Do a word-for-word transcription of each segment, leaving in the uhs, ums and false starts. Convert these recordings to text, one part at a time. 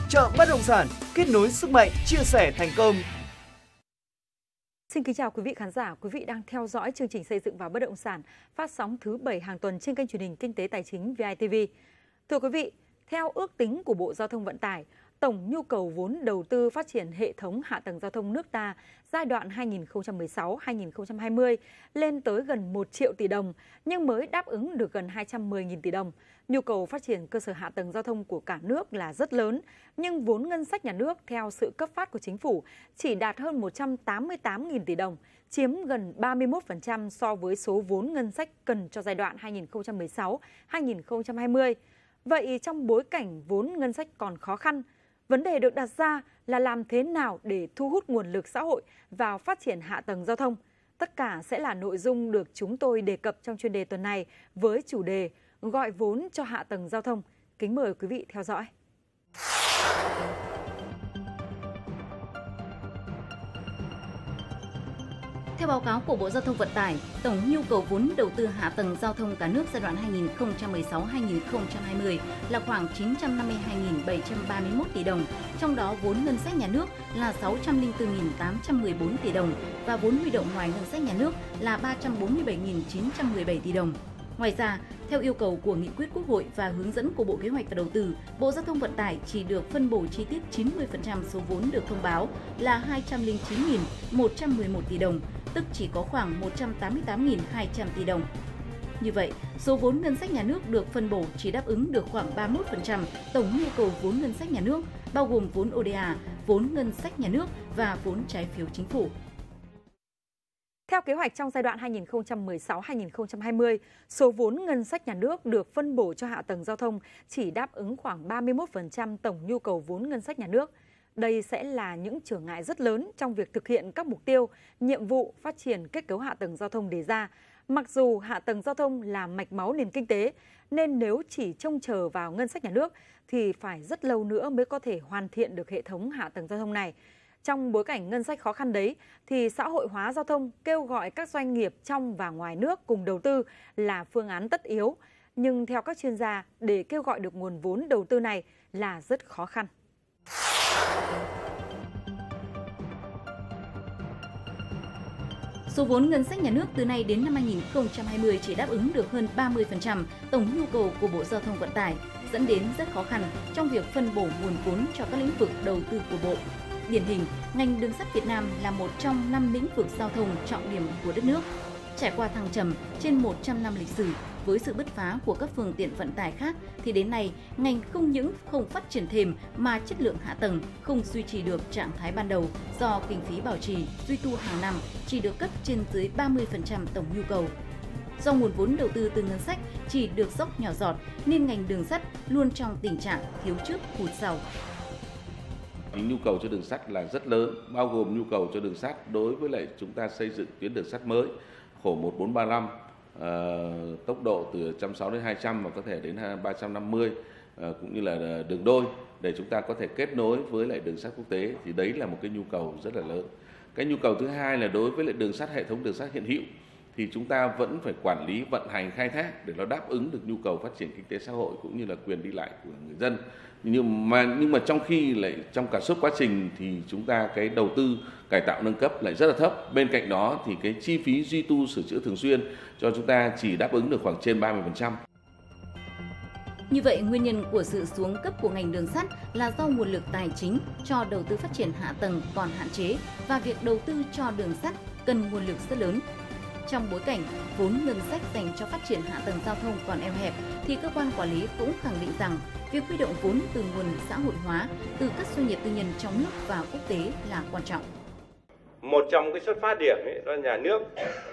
Chợ bất động sản, kết nối sức mạnh, chia sẻ thành công. Xin kính chào quý vị khán giả, quý vị đang theo dõi chương trình Xây dựng và Bất động sản phát sóng thứ bảy hàng tuần trên kênh truyền hình Kinh tế Tài chính vê i tê vê. Thưa quý vị, theo ước tính của Bộ Giao thông Vận tải, tổng nhu cầu vốn đầu tư phát triển hệ thống hạ tầng giao thông nước ta giai đoạn hai nghìn không trăm mười sáu đến hai nghìn không trăm hai mươi lên tới gần một triệu tỷ đồng, nhưng mới đáp ứng được gần hai trăm mười nghìn tỷ đồng. Nhu cầu phát triển cơ sở hạ tầng giao thông của cả nước là rất lớn, nhưng vốn ngân sách nhà nước theo sự cấp phát của chính phủ chỉ đạt hơn một trăm tám mươi tám nghìn tỷ đồng, chiếm gần ba mươi mốt phần trăm so với số vốn ngân sách cần cho giai đoạn hai nghìn không trăm mười sáu đến hai nghìn không trăm hai mươi. Vậy trong bối cảnh vốn ngân sách còn khó khăn, vấn đề được đặt ra là làm thế nào để thu hút nguồn lực xã hội vào phát triển hạ tầng giao thông. Tất cả sẽ là nội dung được chúng tôi đề cập trong chuyên đề tuần này với chủ đề gọi vốn cho hạ tầng giao thông. Kính mời quý vị theo dõi. Theo báo cáo của Bộ Giao thông Vận tải, tổng nhu cầu vốn đầu tư hạ tầng giao thông cả nước giai đoạn hai nghìn không trăm mười sáu đến hai nghìn không trăm hai mươi là khoảng chín trăm năm mươi hai nghìn bảy trăm ba mươi mốt tỷ đồng, trong đó vốn ngân sách nhà nước là sáu trăm lẻ bốn nghìn tám trăm mười bốn tỷ đồng và vốn huy động ngoài ngân sách nhà nước là ba trăm bốn mươi bảy nghìn chín trăm mười bảy tỷ đồng. Ngoài ra, theo yêu cầu của Nghị quyết Quốc hội và hướng dẫn của Bộ Kế hoạch và Đầu tư, Bộ Giao thông Vận tải chỉ được phân bổ chi tiết chín mươi phần trăm số vốn được thông báo là hai trăm lẻ chín nghìn một trăm mười một tỷ đồng, tức chỉ có khoảng một trăm tám mươi tám nghìn hai trăm tỷ đồng. Như vậy, số vốn ngân sách nhà nước được phân bổ chỉ đáp ứng được khoảng ba mươi mốt phần trăm tổng nhu cầu vốn ngân sách nhà nước, bao gồm vốn ô đê a, vốn ngân sách nhà nước và vốn trái phiếu chính phủ. Theo kế hoạch trong giai đoạn hai nghìn không trăm mười sáu đến hai nghìn không trăm hai mươi, số vốn ngân sách nhà nước được phân bổ cho hạ tầng giao thông chỉ đáp ứng khoảng ba mươi mốt phần trăm tổng nhu cầu vốn ngân sách nhà nước. Đây sẽ là những trở ngại rất lớn trong việc thực hiện các mục tiêu, nhiệm vụ phát triển kết cấu hạ tầng giao thông đề ra. Mặc dù hạ tầng giao thông là mạch máu nền kinh tế, nên nếu chỉ trông chờ vào ngân sách nhà nước thì phải rất lâu nữa mới có thể hoàn thiện được hệ thống hạ tầng giao thông này. Trong bối cảnh ngân sách khó khăn đấy, thì xã hội hóa giao thông kêu gọi các doanh nghiệp trong và ngoài nước cùng đầu tư là phương án tất yếu. Nhưng theo các chuyên gia, để kêu gọi được nguồn vốn đầu tư này là rất khó khăn. Số vốn ngân sách nhà nước từ nay đến năm hai nghìn không trăm hai mươi chỉ đáp ứng được hơn ba mươi phần trăm tổng nhu cầu của Bộ Giao thông Vận tải, dẫn đến rất khó khăn trong việc phân bổ nguồn vốn cho các lĩnh vực đầu tư của Bộ. Điển hình, ngành đường sắt Việt Nam là một trong năm lĩnh vực giao thông trọng điểm của đất nước. Trải qua thăng trầm trên một trăm năm lịch sử với sự bứt phá của các phương tiện vận tải khác, thì đến nay ngành không những không phát triển thêm mà chất lượng hạ tầng không duy trì được trạng thái ban đầu do kinh phí bảo trì, duy tu hàng năm chỉ được cấp trên dưới ba mươi phần trăm tổng nhu cầu. Do nguồn vốn đầu tư từ ngân sách chỉ được dốc nhỏ giọt nên ngành đường sắt luôn trong tình trạng thiếu trước hụt sau. Nhu cầu cho đường sắt là rất lớn, bao gồm nhu cầu cho đường sắt đối với lại chúng ta xây dựng tuyến đường sắt mới khổ một bốn ba năm, uh, tốc độ từ một trăm sáu mươi đến hai trăm và có thể đến ba trăm năm mươi, uh, cũng như là đường đôi để chúng ta có thể kết nối với lại đường sắt quốc tế, thì đấy là một cái nhu cầu rất là lớn. Cái nhu cầu thứ hai là đối với lại đường sắt, hệ thống đường sắt hiện hữu thì chúng ta vẫn phải quản lý, vận hành, khai thác để nó đáp ứng được nhu cầu phát triển kinh tế xã hội cũng như là quyền đi lại của người dân. Nhưng mà nhưng mà trong khi lại trong cả suốt quá trình thì chúng ta cái đầu tư cải tạo nâng cấp lại rất là thấp. Bên cạnh đó thì cái chi phí duy tu sửa chữa thường xuyên cho chúng ta chỉ đáp ứng được khoảng trên ba mươi phần trăm. Như vậy, nguyên nhân của sự xuống cấp của ngành đường sắt là do nguồn lực tài chính cho đầu tư phát triển hạ tầng còn hạn chế và việc đầu tư cho đường sắt cần nguồn lực rất lớn. Trong bối cảnh vốn ngân sách dành cho phát triển hạ tầng giao thông còn eo hẹp, thì cơ quan quản lý cũng khẳng định rằng việc huy động vốn từ nguồn xã hội hóa, từ các doanh nghiệp tư nhân trong nước và quốc tế là quan trọng. Một trong cái xuất phát điểm ấy, đó là nhà nước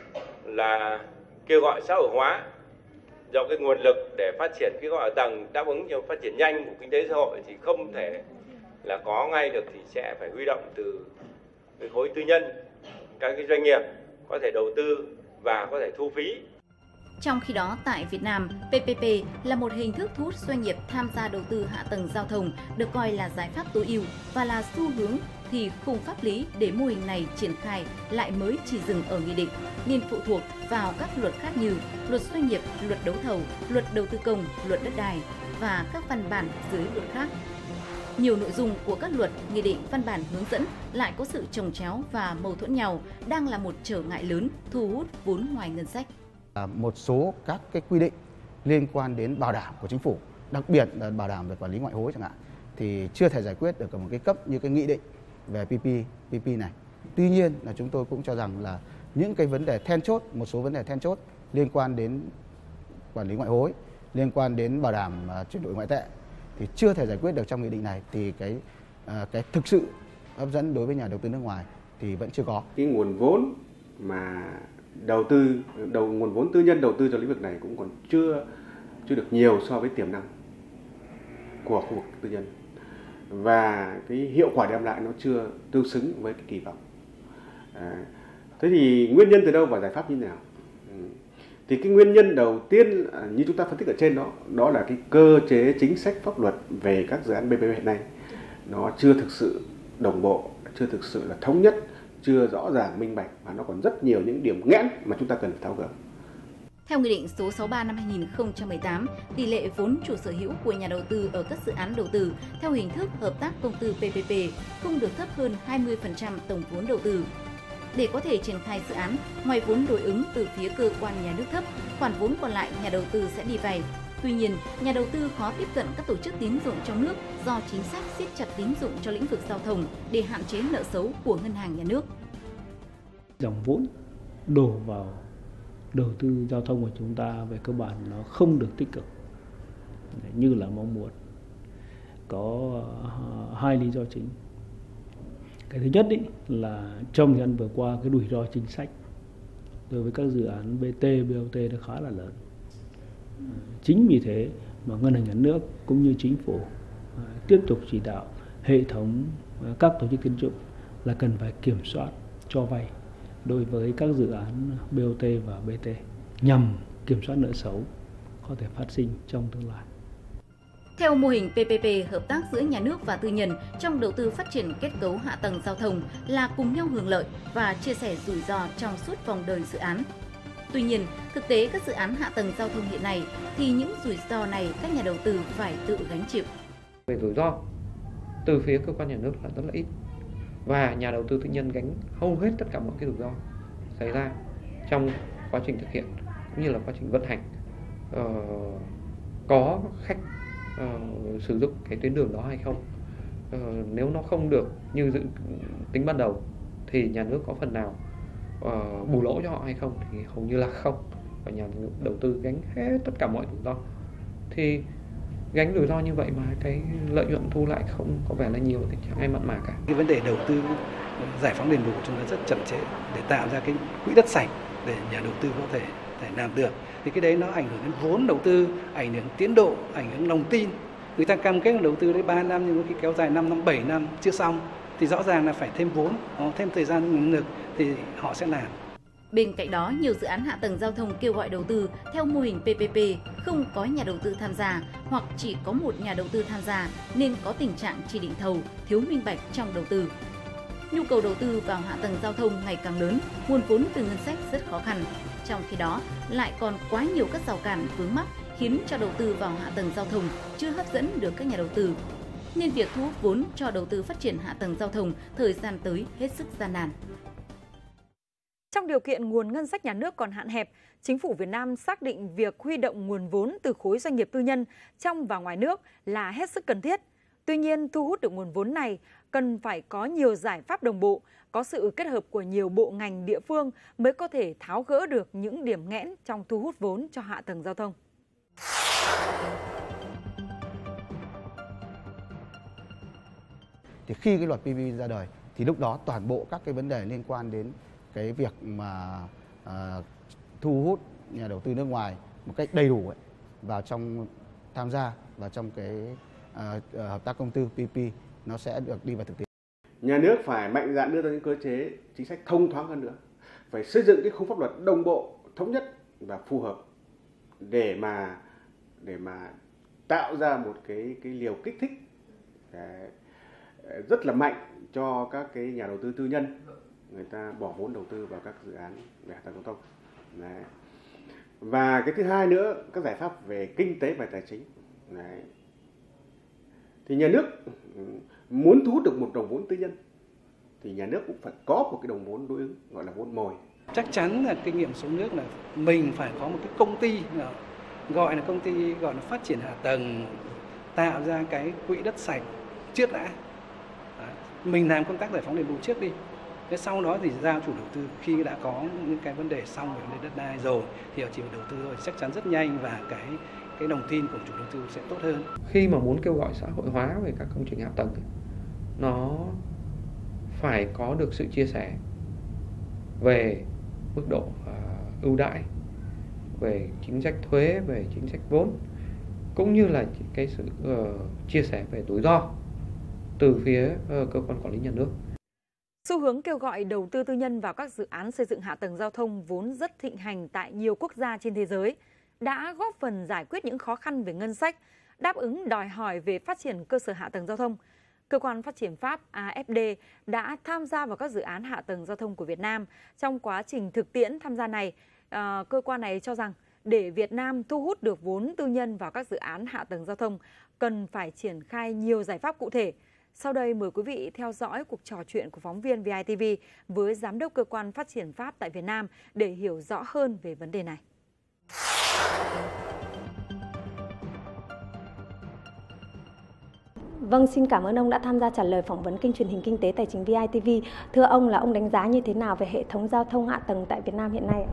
là kêu gọi xã hội hóa, do cái nguồn lực để phát triển cái gọi tầng đáp ứng cho phát triển nhanh của kinh tế xã hội thì không thể là có ngay được, thì sẽ phải huy động từ cái khối tư nhân, các cái doanh nghiệp có thể đầu tư và có thể thu phí. Trong khi đó, tại Việt Nam, pê pê pê là một hình thức thu hút doanh nghiệp tham gia đầu tư hạ tầng giao thông, được coi là giải pháp tối ưu và là xu hướng, thì khung pháp lý để mô hình này triển khai lại mới chỉ dừng ở nghị định, nên phụ thuộc vào các luật khác như luật doanh nghiệp, luật đấu thầu, luật đầu tư công, luật đất đai và các văn bản dưới luật khác. Nhiều nội dung của các luật, nghị định, văn bản hướng dẫn lại có sự chồng chéo và mâu thuẫn nhau, đang là một trở ngại lớn thu hút vốn ngoài ngân sách. Một số các cái quy định liên quan đến bảo đảm của chính phủ, đặc biệt là bảo đảm về quản lý ngoại hối chẳng hạn, thì chưa thể giải quyết được ở một cái cấp như cái nghị định về pê pê, pê pê này. Tuy nhiên là chúng tôi cũng cho rằng là những cái vấn đề then chốt, một số vấn đề then chốt liên quan đến quản lý ngoại hối, liên quan đến bảo đảm uh, chuyển đổi ngoại tệ thì chưa thể giải quyết được trong nghị định này, thì cái uh, cái thực sự hấp dẫn đối với nhà đầu tư nước ngoài thì vẫn chưa có. Cái nguồn vốn mà đầu tư, đầu nguồn vốn tư nhân đầu tư cho lĩnh vực này cũng còn chưa chưa được nhiều so với tiềm năng của khu vực tư nhân, và cái hiệu quả đem lại nó chưa tương xứng với cái kỳ vọng. À, thế thì nguyên nhân từ đâu và giải pháp như thế nào? Thì cái nguyên nhân đầu tiên như chúng ta phân tích ở trên đó, đó là cái cơ chế chính sách pháp luật về các dự án bê pê pê hiện nay nó chưa thực sự đồng bộ, chưa thực sự là thống nhất, chưa rõ ràng minh bạch, và nó còn rất nhiều những điểm nghẽn mà chúng ta cần phải tháo gỡ. Theo Nghị định số sáu mươi ba năm hai nghìn không trăm mười tám, tỷ lệ vốn chủ sở hữu của nhà đầu tư ở các dự án đầu tư theo hình thức hợp tác công tư pê pê pê không được thấp hơn hai mươi phần trăm tổng vốn đầu tư. Để có thể triển khai dự án, ngoài vốn đối ứng từ phía cơ quan nhà nước thấp, khoản vốn còn lại nhà đầu tư sẽ đi vay. Tuy nhiên, nhà đầu tư khó tiếp cận các tổ chức tín dụng trong nước do chính sách siết chặt tín dụng cho lĩnh vực giao thông để hạn chế nợ xấu của ngân hàng nhà nước. Dòng vốn đổ vào đầu tư giao thông của chúng ta về cơ bản nó không được tích cực như là mong muốn. Có hai lý do chính. Cái thứ nhất ý, là trong thời gian vừa qua cái rủi ro chính sách đối với các dự án bê tê, bê o tê nó khá là lớn. Chính vì thế mà ngân hàng nhà nước cũng như chính phủ tiếp tục chỉ đạo hệ thống các tổ chức tín dụng là cần phải kiểm soát cho vay đối với các dự án bê o tê và bê tê nhằm kiểm soát nợ xấu có thể phát sinh trong tương lai. Theo mô hình pê pê pê, hợp tác giữa nhà nước và tư nhân trong đầu tư phát triển kết cấu hạ tầng giao thông là cùng nhau hưởng lợi và chia sẻ rủi ro trong suốt vòng đời dự án. Tuy nhiên, thực tế các dự án hạ tầng giao thông hiện nay thì những rủi ro này các nhà đầu tư phải tự gánh chịu. Về rủi ro, từ phía cơ quan nhà nước là rất là ít, và nhà đầu tư tư nhân gánh hầu hết tất cả mọi cái rủi ro xảy ra trong quá trình thực hiện cũng như là quá trình vận hành. Ờ, có khách uh, sử dụng cái tuyến đường đó hay không, uh, nếu nó không được như dự tính ban đầu thì nhà nước có phần nào uh, bù lỗ cho họ hay không, thì hầu như là không, và nhà đầu tư gánh hết tất cả mọi rủi ro. Thì gánh rủi ro như vậy mà cái lợi nhuận thu lại không có vẻ là nhiều thì chẳng ai mặn mà cả. Cái vấn đề đầu tư giải phóng đền bù của chúng ta rất chậm trễ để tạo ra cái quỹ đất sạch để nhà đầu tư có thể thể làm được. Thì cái đấy nó ảnh hưởng đến vốn đầu tư, ảnh hưởng tiến độ, ảnh hưởng lòng tin. Người ta cam kết đầu tư đến ba năm nhưng khi kéo dài năm năm, bảy năm chưa xong thì rõ ràng là phải thêm vốn, thêm thời gian nguồn lực thì họ sẽ làm. Bên cạnh đó, nhiều dự án hạ tầng giao thông kêu gọi đầu tư theo mô hình pê pê pê không có nhà đầu tư tham gia hoặc chỉ có một nhà đầu tư tham gia nên có tình trạng chỉ định thầu, thiếu minh bạch trong đầu tư. Nhu cầu đầu tư vào hạ tầng giao thông ngày càng lớn, nguồn vốn từ ngân sách rất khó khăn. Trong khi đó, lại còn quá nhiều các rào cản vướng mắc khiến cho đầu tư vào hạ tầng giao thông chưa hấp dẫn được các nhà đầu tư. Nên việc thu hút vốn cho đầu tư phát triển hạ tầng giao thông thời gian tới hết sức gian nan. Trong điều kiện nguồn ngân sách nhà nước còn hạn hẹp, Chính phủ Việt Nam xác định việc huy động nguồn vốn từ khối doanh nghiệp tư nhân trong và ngoài nước là hết sức cần thiết. Tuy nhiên, thu hút được nguồn vốn này cần phải có nhiều giải pháp đồng bộ, có sự kết hợp của nhiều bộ ngành địa phương mới có thể tháo gỡ được những điểm nghẽn trong thu hút vốn cho hạ tầng giao thông. Thì khi cái luật pê pê pê ra đời thì lúc đó toàn bộ các cái vấn đề liên quan đến cái việc mà à, thu hút nhà đầu tư nước ngoài một cách đầy đủ ấy, vào trong tham gia vào trong cái à, hợp tác công tư pê pê pê nó sẽ được đi vào thực tế. Nhà nước phải mạnh dạn đưa ra những cơ chế chính sách thông thoáng hơn nữa, phải xây dựng cái khung pháp luật đồng bộ, thống nhất và phù hợp để mà để mà tạo ra một cái cái liều kích thích rất là mạnh cho các cái nhà đầu tư tư nhân, người ta bỏ vốn đầu tư vào các dự án về hạ tầng giao thông. Đấy. Và cái thứ hai nữa, các giải pháp về kinh tế và tài chính. Đấy. Thì nhà nước muốn thu hút được một đồng vốn tư nhân thì nhà nước cũng phải có một cái đồng vốn đối ứng gọi là vốn mồi. Chắc chắn là kinh nghiệm số nước là mình phải có một cái công ty gọi là công ty gọi là phát triển hạ tầng, tạo ra cái quỹ đất sạch trước đã. Đấy. Mình làm công tác giải phóng đền bù trước đi. Thế sau đó thì giao chủ đầu tư khi đã có những cái vấn đề xong về vấn đề đất đai rồi thì họ chỉ phải đầu tư thôi, chắc chắn rất nhanh và cái cái đồng tin của chủ đầu tư sẽ tốt hơn. Khi mà muốn kêu gọi xã hội hóa về các công trình hạ tầng, nó phải có được sự chia sẻ về mức độ uh, ưu đãi, về chính sách thuế, về chính sách vốn, cũng như là cái sự uh, chia sẻ về rủi ro từ phía uh, cơ quan quản lý nhà nước. Xu hướng kêu gọi đầu tư tư nhân vào các dự án xây dựng hạ tầng giao thông vốn rất thịnh hành tại nhiều quốc gia trên thế giới, đã góp phần giải quyết những khó khăn về ngân sách, đáp ứng đòi hỏi về phát triển cơ sở hạ tầng giao thông. Cơ quan phát triển Pháp A F D đã tham gia vào các dự án hạ tầng giao thông của Việt Nam. Trong quá trình thực tiễn tham gia này, à, cơ quan này cho rằng để Việt Nam thu hút được vốn tư nhân vào các dự án hạ tầng giao thông, cần phải triển khai nhiều giải pháp cụ thể. Sau đây mời quý vị theo dõi cuộc trò chuyện của phóng viên V I T V với Giám đốc Cơ quan Phát triển Pháp tại Việt Nam để hiểu rõ hơn về vấn đề này. Vâng, xin cảm ơn ông đã tham gia trả lời phỏng vấn kênh truyền hình Kinh tế Tài chính V I T V. Thưa ông, là ông đánh giá như thế nào về hệ thống giao thông hạ tầng tại Việt Nam hiện nay?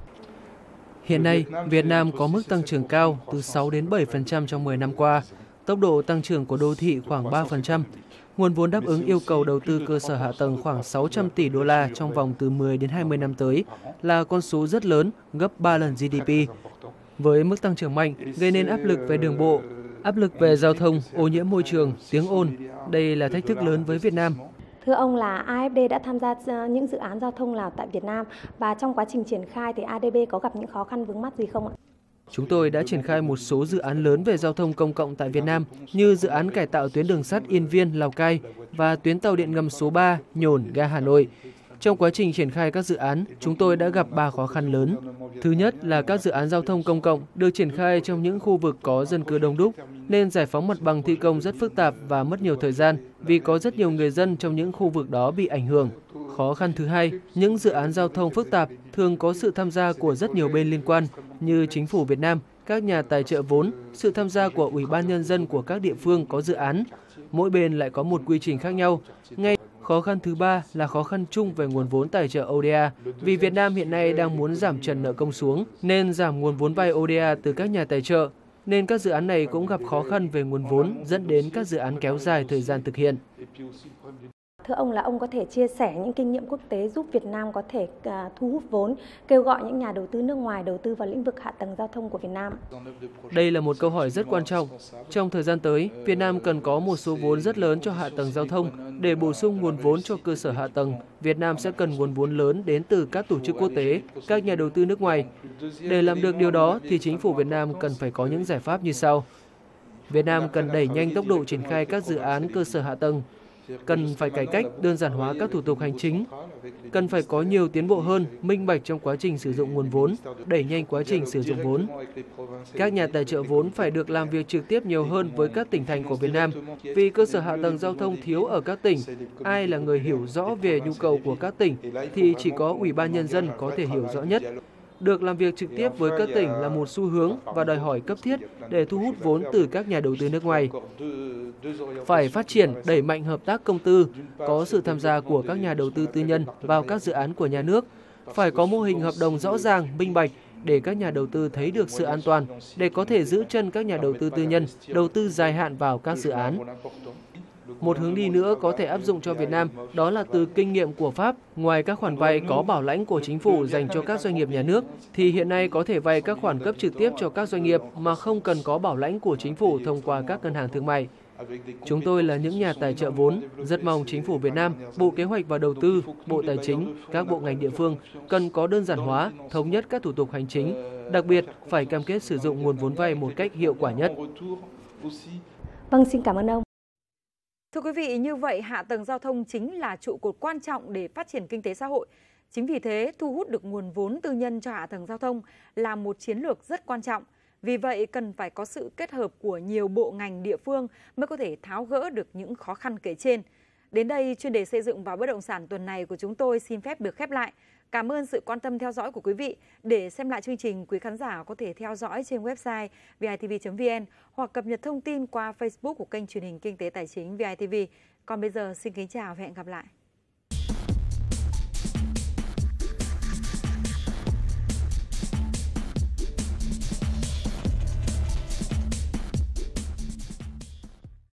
Hiện nay, Việt Nam có mức tăng trưởng cao từ sáu đến bảy phần trăm trong mười năm qua. Tốc độ tăng trưởng của đô thị khoảng ba phần trăm. Nguồn vốn đáp ứng yêu cầu đầu tư cơ sở hạ tầng khoảng sáu trăm tỷ đô la trong vòng từ mười đến hai mươi năm tới là con số rất lớn, gấp ba lần G D P. Với mức tăng trưởng mạnh, gây nên áp lực về đường bộ, áp lực về giao thông, ô nhiễm môi trường, tiếng ồn. Đây là thách thức lớn với Việt Nam. Thưa ông, là A F D đã tham gia những dự án giao thông nào tại Việt Nam và trong quá trình triển khai thì A D B có gặp những khó khăn vướng mắc gì không ạ? Chúng tôi đã triển khai một số dự án lớn về giao thông công cộng tại Việt Nam như dự án cải tạo tuyến đường sắt Yên Viên, Lào Cai và tuyến tàu điện ngầm số ba Nhổn, ga Hà Nội. Trong quá trình triển khai các dự án, chúng tôi đã gặp ba khó khăn lớn. Thứ nhất là các dự án giao thông công cộng được triển khai trong những khu vực có dân cư đông đúc, nên giải phóng mặt bằng thi công rất phức tạp và mất nhiều thời gian vì có rất nhiều người dân trong những khu vực đó bị ảnh hưởng. Khó khăn thứ hai, những dự án giao thông phức tạp thường có sự tham gia của rất nhiều bên liên quan như Chính phủ Việt Nam, các nhà tài trợ vốn, sự tham gia của Ủy ban Nhân dân của các địa phương có dự án. Mỗi bên lại có một quy trình khác nhau. Ngay khó khăn thứ ba là khó khăn chung về nguồn vốn tài trợ O D A. Vì Việt Nam hiện nay đang muốn giảm trần nợ công xuống, nên giảm nguồn vốn vay O D A từ các nhà tài trợ. Nên các dự án này cũng gặp khó khăn về nguồn vốn, dẫn đến các dự án kéo dài thời gian thực hiện. Thưa ông, là ông có thể chia sẻ những kinh nghiệm quốc tế giúp Việt Nam có thể uh, thu hút vốn, kêu gọi những nhà đầu tư nước ngoài đầu tư vào lĩnh vực hạ tầng giao thông của Việt Nam? Đây là một câu hỏi rất quan trọng. Trong thời gian tới, Việt Nam cần có một số vốn rất lớn cho hạ tầng giao thông. Để bổ sung nguồn vốn cho cơ sở hạ tầng, Việt Nam sẽ cần nguồn vốn lớn đến từ các tổ chức quốc tế, các nhà đầu tư nước ngoài. Để làm được điều đó thì chính phủ Việt Nam cần phải có những giải pháp như sau. Việt Nam cần đẩy nhanh tốc độ triển khai các dự án cơ sở hạ tầng, cần phải cải cách, đơn giản hóa các thủ tục hành chính, cần phải có nhiều tiến bộ hơn, minh bạch trong quá trình sử dụng nguồn vốn, đẩy nhanh quá trình sử dụng vốn. Các nhà tài trợ vốn phải được làm việc trực tiếp nhiều hơn với các tỉnh thành của Việt Nam, vì cơ sở hạ tầng giao thông thiếu ở các tỉnh. Ai là người hiểu rõ về nhu cầu của các tỉnh thì chỉ có Ủy ban Nhân dân có thể hiểu rõ nhất. Được làm việc trực tiếp với các tỉnh là một xu hướng và đòi hỏi cấp thiết để thu hút vốn từ các nhà đầu tư nước ngoài. Phải phát triển, đẩy mạnh hợp tác công tư, có sự tham gia của các nhà đầu tư tư nhân vào các dự án của nhà nước. Phải có mô hình hợp đồng rõ ràng, minh bạch để các nhà đầu tư thấy được sự an toàn, để có thể giữ chân các nhà đầu tư tư nhân, đầu tư dài hạn vào các dự án. Một hướng đi nữa có thể áp dụng cho Việt Nam, đó là từ kinh nghiệm của Pháp. Ngoài các khoản vay có bảo lãnh của chính phủ dành cho các doanh nghiệp nhà nước, thì hiện nay có thể vay các khoản cấp trực tiếp cho các doanh nghiệp mà không cần có bảo lãnh của chính phủ thông qua các ngân hàng thương mại. Chúng tôi là những nhà tài trợ vốn, rất mong chính phủ Việt Nam, Bộ Kế hoạch và Đầu tư, Bộ Tài chính, các bộ ngành địa phương cần có đơn giản hóa, thống nhất các thủ tục hành chính, đặc biệt phải cam kết sử dụng nguồn vốn vay một cách hiệu quả nhất. Vâng, xin cảm ơn ông. Thưa quý vị, như vậy hạ tầng giao thông chính là trụ cột quan trọng để phát triển kinh tế xã hội. Chính vì thế, thu hút được nguồn vốn tư nhân cho hạ tầng giao thông là một chiến lược rất quan trọng. Vì vậy, cần phải có sự kết hợp của nhiều bộ ngành địa phương mới có thể tháo gỡ được những khó khăn kể trên. Đến đây, chuyên đề xây dựng và bất động sản tuần này của chúng tôi xin phép được khép lại. Cảm ơn sự quan tâm theo dõi của quý vị. Để xem lại chương trình, quý khán giả có thể theo dõi trên website v i t v chấm v n hoặc cập nhật thông tin qua Facebook của kênh truyền hình Kinh tế Tài chính vê i tê vê. Còn bây giờ, xin kính chào và hẹn gặp lại.